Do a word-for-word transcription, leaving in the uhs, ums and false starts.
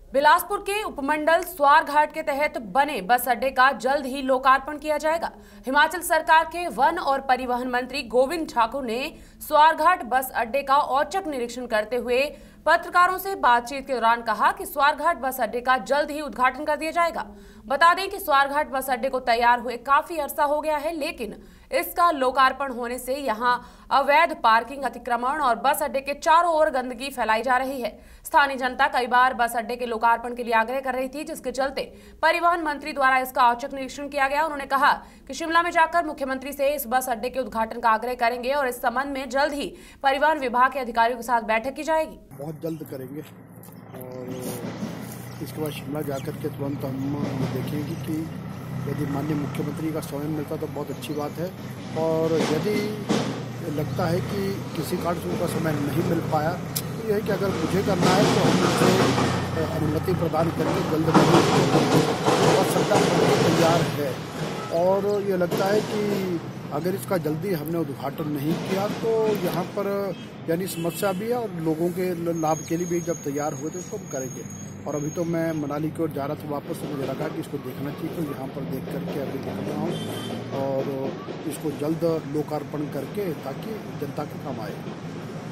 बिलासपुर के उपमंडल स्वारघाट के तहत बने बस अड्डे का जल्द ही लोकार्पण किया जाएगा। हिमाचल सरकार के वन और परिवहन मंत्री गोविंद ठाकुर ने स्वारघाट बस अड्डे का औचक निरीक्षण करते हुए पत्रकारों से बातचीत के दौरान कहा कि स्वारघाट बस अड्डे का जल्द ही उद्घाटन कर दिया जाएगा। बता दें कि स्वारघाट बस अड्डे को तैयार हुए काफी अरसा हो गया है, लेकिन इसका लोकार्पण होने से यहां अवैध पार्किंग, अतिक्रमण और बस अड्डे के चारों ओर गंदगी फैलाई जा रही है। स्थानीय जनता कई बार बस अड्डे के लोकार्पण के लिए आग्रह कर रही थी, जिसके चलते परिवहन मंत्री द्वारा इसका औचक निरीक्षण किया गया। उन्होंने कहा कि शिमला में जाकर मुख्यमंत्री से इस बस अड्डे के उद्घाटन का आग्रह करेंगे और इस संबंध में जल्द ही परिवहन विभाग के अधिकारियों के साथ बैठक की जाएगी। बहुत जल्द करेंगे और इसके बाद शिमला जाकर के तुरंत हम देखेंगे कि यदि माननीय मुख्यमंत्री का समय मिलता तो बहुत अच्छी बात है, और यदि लगता है कि किसी कारण से उनका समय नहीं मिल पाया तो यह है कि अगर मुझे करना है तो हम उनसे अनुमति प्रदान करके जल्द और सरकार तैयार है। और ये लगता है कि अगर इसका जल्दी हमने उद्घाटन नहीं किया तो यहाँ पर यानी समस्या भी है, और लोगों के लाभ के लिए भी जब तैयार हुए तो इसको हम करेंगे। और अभी तो मैं मनाली की ओर जा रहा था वापस, तो मुझे लगा कि इसको देखना चाहिए, तो यहाँ पर देख करके अभी देख रहा हूँ और इसको जल्द लोकार्पण करके ताकि जनता के काम आए।